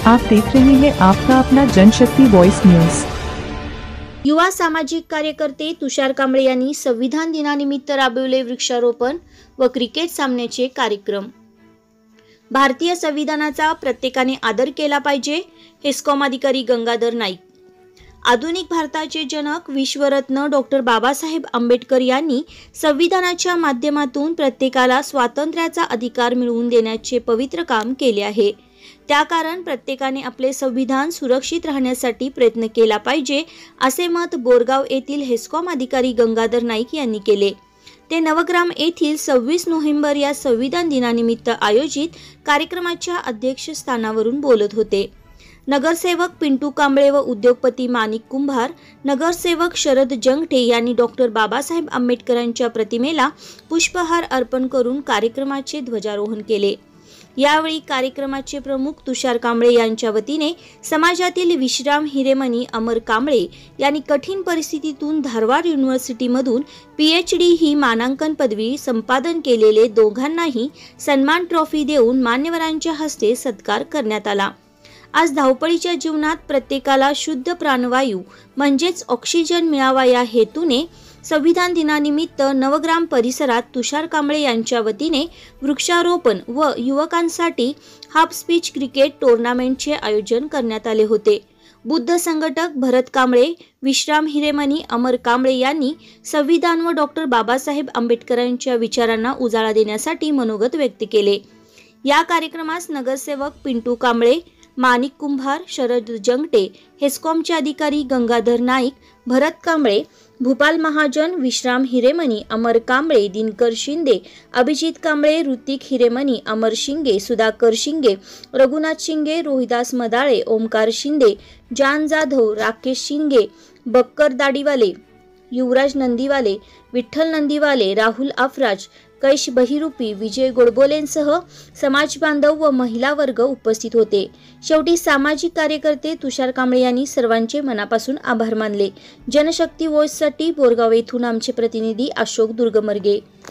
आप देख रहे हैं आपका अपना जनशक्ति वॉइस न्यूज। युवा सामाजिक कार्यकर्ते तुषार कांबळे यांनी संविधान दिनानिमित्त राबविले वृक्षारोपण व क्रिकेट सामन्याचे कार्यक्रम। भारतीय संविधानाचा प्रत्येकाने आदर केला पाहिजे, हेस्कॉम अधिकारी गंगाधर नाईक। आधुनिक भारताचे जनक विश्वरत्न डॉक्टर बाबासाहेब आंबेडकर यांनी संविधानाच्या माध्यमातून प्रत्येकाला स्वातंत्र्याचा अधिकार मिळवून देण्याचे पवित्र काम केले आहे। त्या कारण प्रत्येकाने आपले संविधान सुरक्षित राहण्यासाठी प्रयत्न केला पाहिजे, असे मत बोरगाव येथील हेस्कॉम अधिकारी गंगाधर नाईक यांनी केले। ते नवग्राम येथील 26 नोव्हेंबर या संविधान दिनानिमित्त आयोजित कार्यक्रमाच्या अध्यक्षस्थानावरून बोलत होते। नगरसेवक पिंटू कांबळे व उद्योगपती माणिक कुंभार, नगरसेवक शरद जंगटे यांनी डॉक्टर बाबासाहेब आंबेडकरांच्या प्रतिमेला पुष्पहार अर्पण करून कार्यक्रमाचे ध्वजारोहण केले। यावेळी कार्यक्रमाचे प्रमुख तुषार कांबळे यांच्या वतीने समाजातील विश्राम हिरेमणी अमर कांबळे यांनी कठीण परिस्थितीतून धारवाड युनिव्हर्सिटीमधून PhD ही मानांकन पदवी संपादन केलेले दोघांनाही सन्मान ट्रॉफी देऊन मान्यवरांच्या हस्ते सत्कार करण्यात आला। आज धावपळीच्या जीवनात प्रत्येकाला शुद्ध प्राणवायू म्हणजेच ऑक्सिजन मिळावा या हेतूने संविधान दिनानिमित्त नवग्राम परिसरात तुषार कांबळे यांच्या वतीने वृक्षारोपण व युवकांसाठी हाफ स्पीच क्रिकेट टूर्नामेंटचे आयोजन करण्यात आले होते। बुद्ध संघटक भरत कांबळे, विश्राम हिरेमणी अमर कांबळे यांनी संविधान व डॉक्टर बाबासाहेब आंबेडकरांच्या विचारांना उजाळा देण्यासाठी मनोगत व्यक्त केले। या कार्यक्रमास नगरसेवक पिंटू कांबळे, माणिक कुंभार, शरद जंगटे, हेस्कॉमचे अधिकारी गंगाधर नाईक, भरत कांबळे, भूपाल महाजन, विश्राम हिरेमणी अमर कांबळे, दिनकर शिंदे, अभिजित कांबळे, ऋतिक हिरेमणी अमर शिंगे, सुधाकर शिंगे, रघुनाथ शिंगे, रोहिदास मदाळे, ओमकार शिंदे, जान जाधव, राकेश शिंगे, बक्कर दाढीवाले, युवराज नंदीवाले, विठ्ठल नंदीवाले, राहुल अफराज, कैश बहिरूपी, विजय गोडबोलेंसह समाज बांधव व महिला वर्ग उपस्थित होते। शेवटी सामाजिक कार्यकर्ते तुषार कांबळे यांनी सर्वांचे मनापासून आभार मानले। जनशक्ती वॉइससाठी बोरगाव येथून आमचे प्रतिनिधी अशोक दुर्गमर्गे।